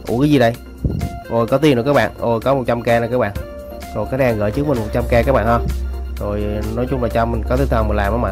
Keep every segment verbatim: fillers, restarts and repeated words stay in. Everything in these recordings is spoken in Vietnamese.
Ủa cái gì đây? Rồi có tiền rồi các bạn. Ôi có một trăm k nè các bạn. Rồi cái đang gửi trước mình một trăm k các bạn ha. Rồi nói chung là cho mình có tinh thần mình làm đó mà.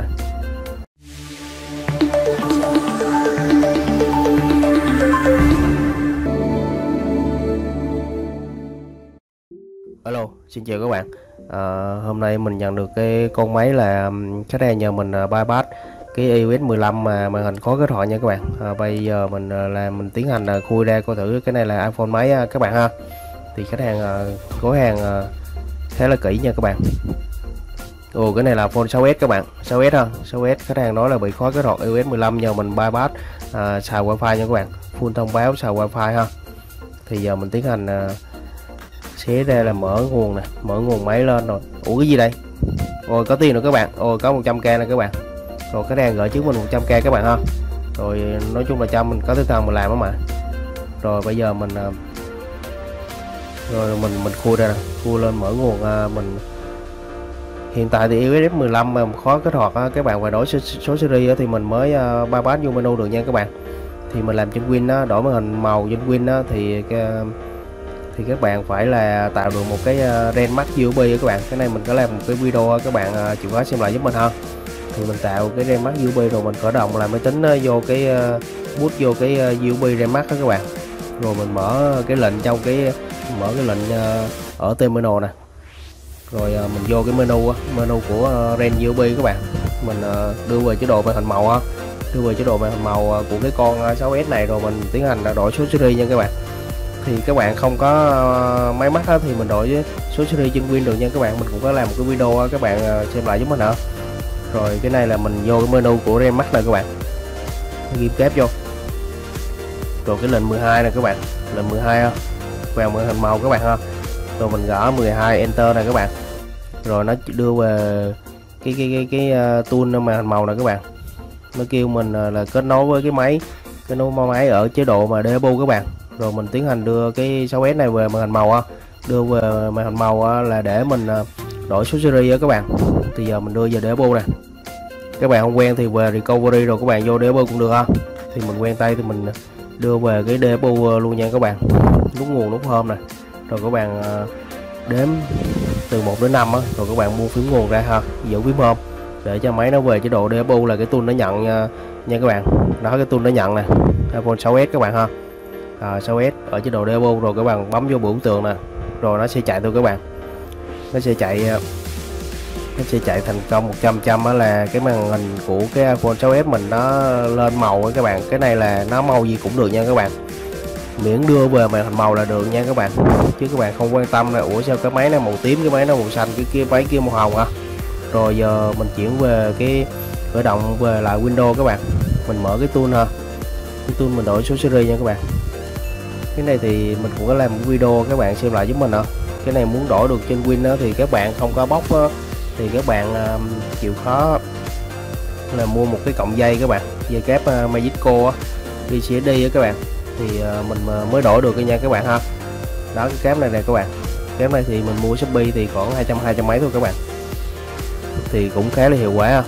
Alo, xin chào các bạn. à, Hôm nay mình nhận được cái con máy là khách hàng nhờ mình uh, bypass cái i o ét mười lăm mà màn hình khó kết thoại nha các bạn. à, Bây giờ mình uh, làm mình tiến hành uh, khui ra coi thử cái này là iPhone mấy uh, các bạn ha. Thì khách hàng uh, gói hàng uh, khá là kỹ nha các bạn. Ồ cái này là iPhone sáu s các bạn, sáu s ha, sáu s. Khách hàng nói là bị khó kết hoạt i o ét mười lăm nhờ mình bypass uh, xài wifi nha các bạn, full thông báo xài wifi ha. Thì giờ mình tiến hành uh, xé ra là mở nguồn nè, mở nguồn máy lên rồi. Ủa cái gì đây? Rồi có tiền rồi các bạn. Ôi có một trăm k nè các bạn. Rồi cái đang gửi trước mình một trăm k các bạn ha. Rồi nói chung là cho mình có tinh thần mình làm đó mà. Rồi bây giờ mình rồi mình mình khui ra nè, khui lên mở nguồn. Mình hiện tại thì i o ét mười lăm mà khó kết hoạt các bạn, phải đổi số, số series thì mình mới bypass vô menu được nha các bạn. Thì mình làm trên Win á, đổi màn hình màu trên Win á, thì cái thì các bạn phải là tạo được một cái RAM max u ét bê các bạn. Cái này mình có làm một cái video các bạn chịu khó xem lại giúp mình ha. Thì mình tạo cái RAM max u ét bê rồi mình khởi động là máy tính vô cái boot vô cái u ét bê RAM max đó các bạn. Rồi mình mở cái lệnh trong cái mở cái lệnh ở terminal nè. Rồi mình vô cái menu menu của RAM u ét bê các bạn. Mình đưa về chế độ màn hình màu, đưa về chế độ màn hình màu của cái con sáu s này, rồi mình tiến hành đổi số series nha các bạn. Thì các bạn không có máy mắc thì mình đổi số series trên Win được nha các bạn. Mình cũng có làm một cái video các bạn xem lại giúp mình nữa. Rồi cái này là mình vô cái menu của RAM max này các bạn, ghim kép vô. Rồi cái lệnh mười hai này các bạn, lệnh mười hai vào màn hình màu các bạn ha. Rồi mình gõ mười hai enter này các bạn. Rồi nó đưa về cái cái cái cái, cái tool màn hình màu này các bạn. Nó kêu mình là kết nối với cái máy cái nối máy ở chế độ mà debug các bạn. Rồi mình tiến hành đưa cái sáu s này về màn hình màu, đưa về màn hình màu là để mình đổi số series các bạn. Thì giờ mình đưa về debug này. Các bạn không quen thì về recovery rồi các bạn vô debug cũng được ha. Thì mình quen tay thì mình đưa về cái debug luôn nha các bạn. Nút nguồn nút home này. Rồi các bạn đếm từ một đến năm á, rồi các bạn mua phím nguồn ra ha, giữ phím home để cho máy nó về chế độ debug là cái tool nó nhận nha, nha các bạn. Đó cái tool nó nhận nè, iPhone sáu s các bạn ha. À, sáu s ở chế độ debug rồi các bạn bấm vô biểu tượng nè, rồi nó sẽ chạy thôi các bạn. Nó sẽ chạy nó sẽ chạy thành công một trăm trăm á, là cái màn hình của cái iPhone sáu s mình nó lên màu các bạn. Cái này là nó màu gì cũng được nha các bạn, miễn đưa về màn hình màu là được nha các bạn. Chứ các bạn không quan tâm là ủa sao cái máy này màu tím, cái máy nó màu xanh, cái kia máy kia màu hồng hả. Rồi giờ mình chuyển về cái khởi động về lại Windows các bạn. Mình mở cái tool ha, cái tool mình đổi số series nha các bạn. Cái này thì mình cũng có làm một video các bạn xem lại giúp mình ạ. Cái này muốn đổi được trên Win đó, thì các bạn không có bóc đó, thì các bạn uh, chịu khó là mua một cái cọng dây các bạn, dây kép uh, Magico đi xê đê các bạn. Thì uh, mình uh, mới đổi được cái nha các bạn ha. Đó cái kép này nè các bạn. Kép này thì mình mua Shopee thì khoảng hai trăm hai trăm mấy thôi các bạn. Thì cũng khá là hiệu quả ha.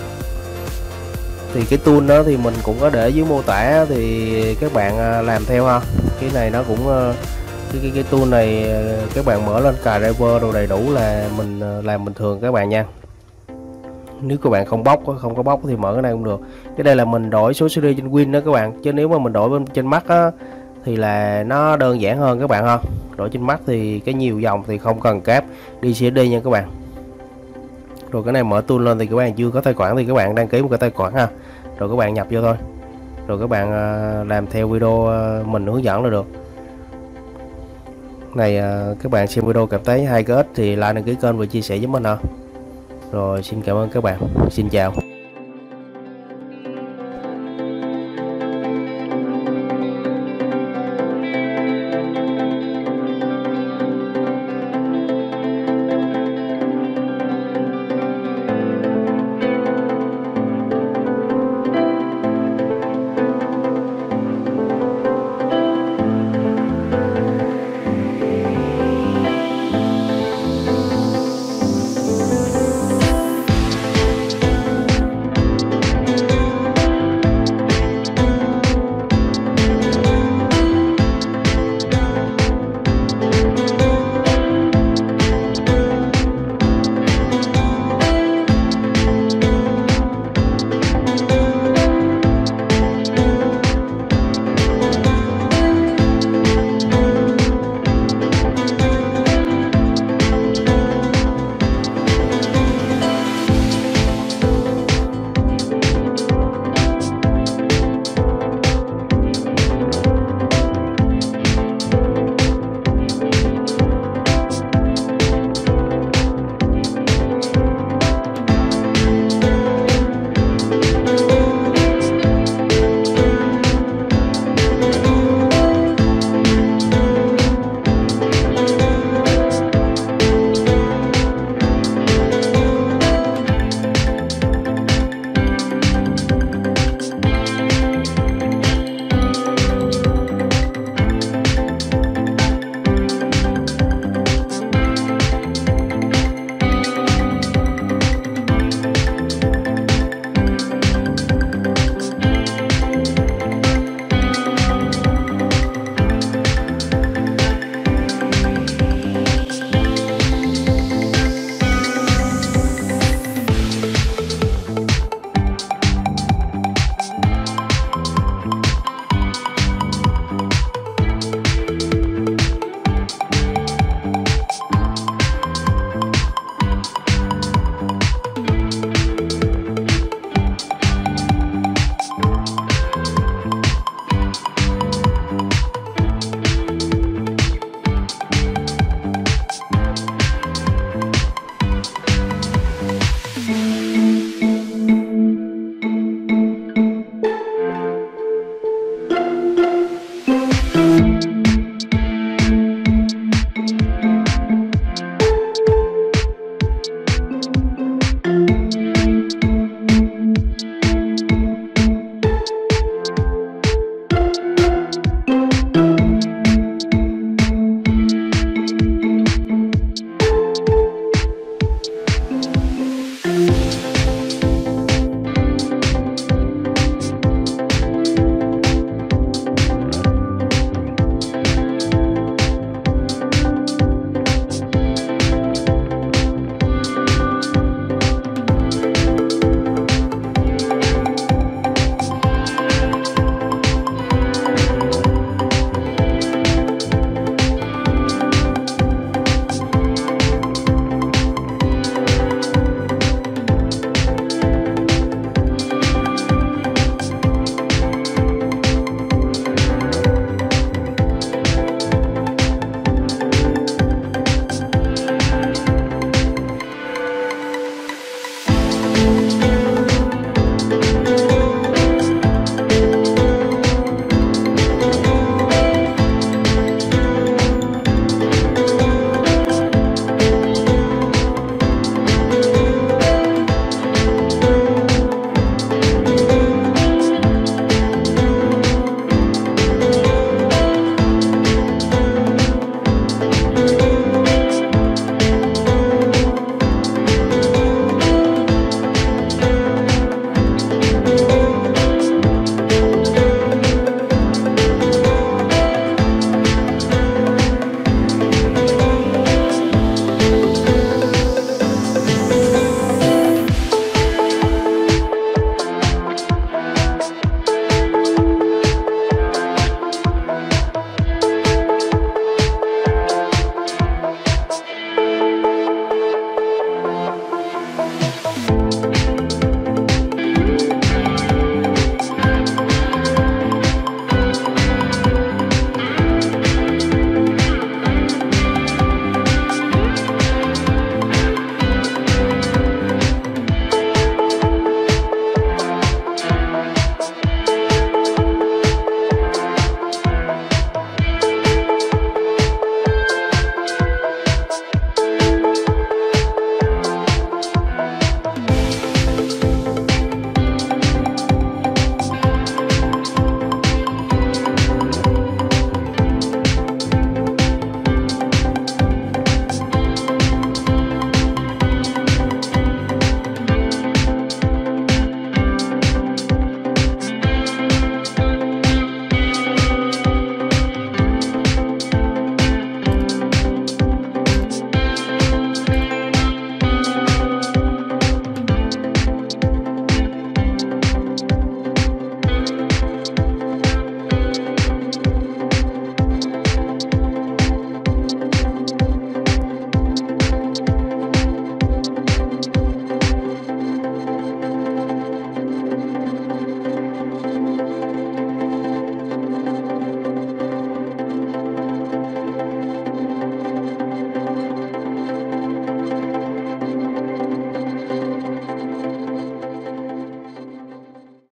Thì cái tool đó thì mình cũng có để dưới mô tả, thì các bạn làm theo ha. Cái này nó cũng cái cái, cái tool này các bạn mở lên cài driver đồ đầy đủ là mình làm bình thường các bạn nha. Nếu các bạn không bóc không có bóc thì mở cái này cũng được. Cái đây là mình đổi số series trên Win đó các bạn, chứ nếu mà mình đổi bên trên Mac á thì là nó đơn giản hơn các bạn ha. Đổi trên Mac thì cái nhiều dòng thì không cần cáp đi xê đê nha các bạn. Rồi cái này mở tool lên thì các bạn chưa có tài khoản thì các bạn đăng ký một cái tài khoản ha. Rồi các bạn nhập vô thôi. Rồi các bạn làm theo video mình hướng dẫn là được. Này các bạn xem video cảm thấy hay có ích thì like đăng ký kênh và chia sẻ với mình ha. Rồi xin cảm ơn các bạn. Xin chào.